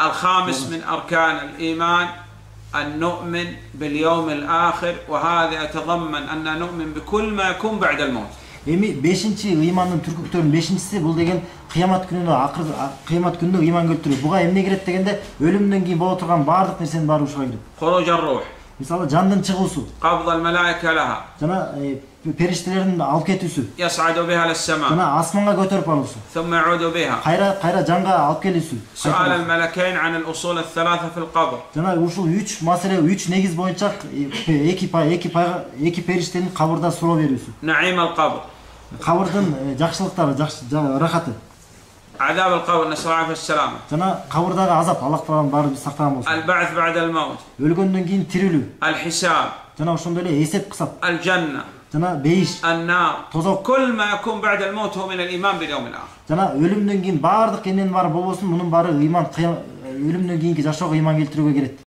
الخامس من أركان الإيمان أن نؤمن باليوم الآخر، وهذا يتضمن أن نؤمن بكل ما يكون بعد الموت. Эми 5-чи ыймандын түркүктөрүнүн 5-чиси бул деген кыямат күнүнө ыйман келтирүү. Буга эмне кирет дегенде өлүмдөн кийин боло турган баардык нерсенин баары ушуга кирет. خروج الروح. Мисалы жандын чыгуусу. قبض الملائكة لها. Жана периштелердин алып кетүүсү. يصعد بها للسماء. Жана асманга көтөрүп алуусу. ثم يعود بها. Кайра жанга алып келүүсү. سؤال الملكين عن الأصول الثلاثة في القبر. Жана ушул 3 маселе, 3 негиз боюнча эки периштенин кабырда суроо берүүсү. نعيم القبر. Кабырдын жакшылыктары, рахаты. عذاب القبر، نسأل الله العافية والسلامة. Жана кабырдагы азап, Аллах таалам баары бизди сактаган болсун. البعث بعد الموت. Өлгөндөн кийин тирилүү. الحساب. Жана ошондой эле эсеп кысат. الجنة. Жана бейиш. النار. Тозок. كل ما يكون بعد الموت هو من الإيمان باليوم الآخر. Жана өлүмдөн кийин баардык эмненин баары болбосун, мунун баары ыйман, өлүмдөн кийинки жашоого ыйман келтирүүгө кирет.